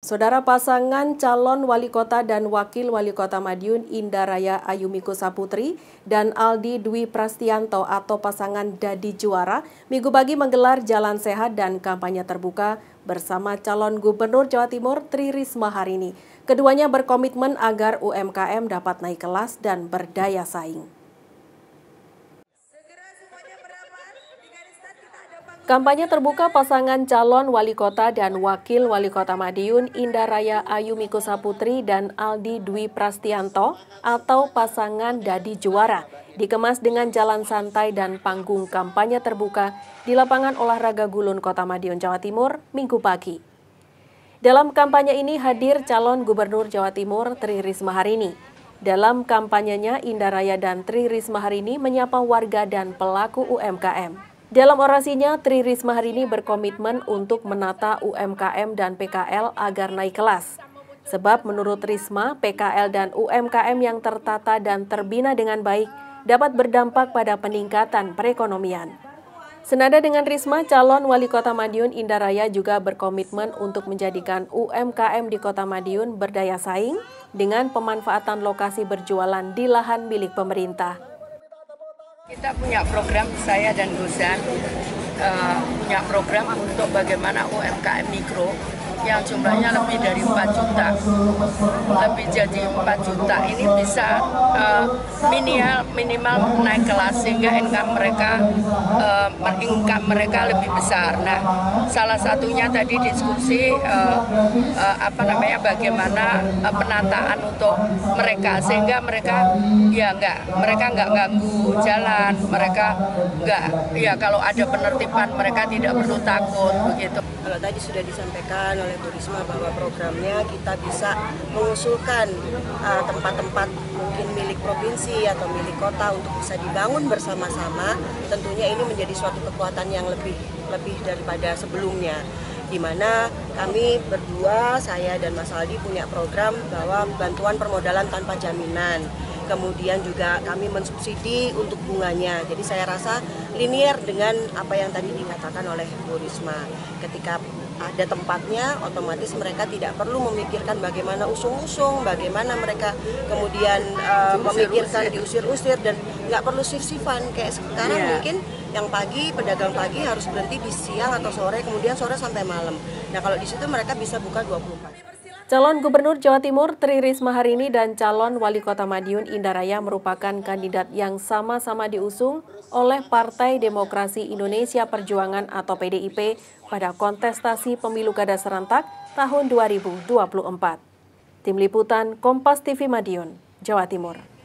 Saudara pasangan calon wali kota dan wakil wali kota Madiun Indaraya Ayumiko Saputri dan Aldi Dwi Prastianto atau pasangan Dadi Juara Minggu pagi menggelar jalan sehat dan kampanye terbuka bersama calon gubernur Jawa Timur Tri Risma hari ini. Keduanya berkomitmen agar UMKM dapat naik kelas dan berdaya saing. Kampanye terbuka pasangan calon wali kota dan wakil wali kota Madiun Indaraya Ayumiko Saputri dan Aldi Dwi Prastianto atau pasangan Dadi Juara dikemas dengan jalan santai dan panggung kampanye terbuka di lapangan olahraga Gulun Kota Madiun, Jawa Timur, Minggu pagi. Dalam kampanye ini hadir calon gubernur Jawa Timur Tri Risma hari ini. Dalam kampanyenya, Indaraya dan Tri Risma hari ini menyapa warga dan pelaku UMKM. Dalam orasinya, Tri Risma hari ini berkomitmen untuk menata UMKM dan PKL agar naik kelas. Sebab menurut Risma, PKL dan UMKM yang tertata dan terbina dengan baik dapat berdampak pada peningkatan perekonomian. Senada dengan Risma, calon wali kota Madiun Indaraya juga berkomitmen untuk menjadikan UMKM di kota Madiun berdaya saing dengan pemanfaatan lokasi berjualan di lahan milik pemerintah. Kita punya program, saya dan Guzan punya program untuk bagaimana UMKM mikro yang jumlahnya lebih dari 4 juta, lebih jadi 4 juta ini bisa minimal naik kelas sehingga income mereka lebih besar. Nah, salah satunya tadi diskusi bagaimana penataan untuk mereka sehingga mereka nggak ganggu jalan, mereka kalau ada penertiban mereka tidak perlu takut begitu. Kalau tadi sudah disampaikan oleh Bu Risma bahwa programnya kita bisa mengusulkan tempat-tempat mungkin milik provinsi atau milik kota untuk bisa dibangun bersama-sama. Tentunya ini menjadi suatu kekuatan yang lebih daripada sebelumnya. Di mana kami berdua, saya dan Mas Aldi punya program bahwa bantuan permodalan tanpa jaminan. Kemudian juga kami mensubsidi untuk bunganya. Jadi saya rasa linear dengan apa yang tadi dikatakan oleh Bu Risma. Ketika ada tempatnya, otomatis mereka tidak perlu memikirkan bagaimana usung-usung, bagaimana mereka kemudian memikirkan diusir-usir dan nggak perlu shift-shiftan. Kayak sekarang mungkin yang pagi, pedagang pagi harus berhenti di siang atau sore, kemudian sore sampai malam. Nah kalau di situ mereka bisa buka 24. Calon Gubernur Jawa Timur Tri Risma hari ini dan calon Wali Kota Madiun Indaraya merupakan kandidat yang sama-sama diusung oleh Partai Demokrasi Indonesia Perjuangan atau PDIP pada kontestasi pemilu kada serentak tahun 2024. Tim Liputan Kompas TV Madiun, Jawa Timur.